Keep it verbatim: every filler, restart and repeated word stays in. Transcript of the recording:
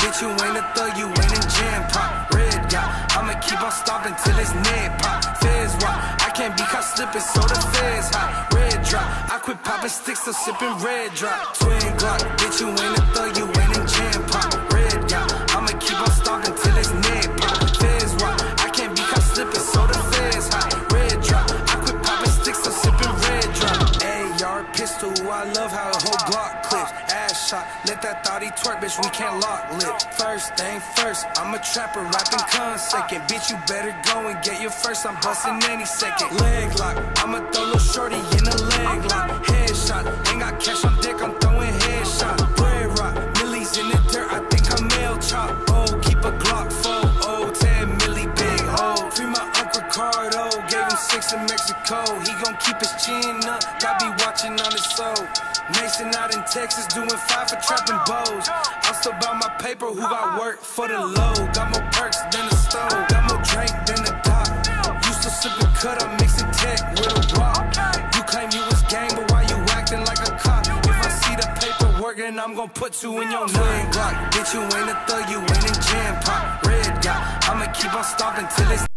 bitch, you ain't a thug, you ain't in jam pop. Red dot, I'ma keep on stopping till it's neck pop. Feds walk, I can't be caught slipping, so the feds hot. Red drop, I quit popping sticks, so sipping red drop. Twin Glock, bitch, you ain't a thug, you ain't in jam pop. Red dot, I'ma keep on stopping till it's neck pop. Feds walk, I can't be caught slipping, so the feds hot. Red drop, I quit popping sticks, so sipping red drop. A R pistol, I love how a whole Glock clips. Ass shot, let that thotty twerk, bitch, we can't lock lip. First thing first, I'm a trapper, rapping con second. Bitch, you better go and get your first, I'm busting any second. Leg lock, I'ma throw little shorty in a leg lock. Headshot, ain't got cash on deck, I'm throwing headshot. Bread rock, millies in the dirt, I think I'm mail chop. Oh, keep a Glock full, oh, ten milli big hole. Free my Uncle Ricardo, gave him six in Mexico. He gon' keep his chin up, got be watching on his soul. Mason out in Texas, doing five for trapping bows. I'm still about my paper, who got work for the low. Got more perks than the stove, got more drink than the dock. Used to sip and cut up, mixing tech with a rock. You claim you was gang, but why you acting like a cop? If I see the paperwork, then I'm gon' put two in your nine Glock. Bitch, you ain't a thug, you ain't in jam pop. Red dot, I'ma keep on stopping till it's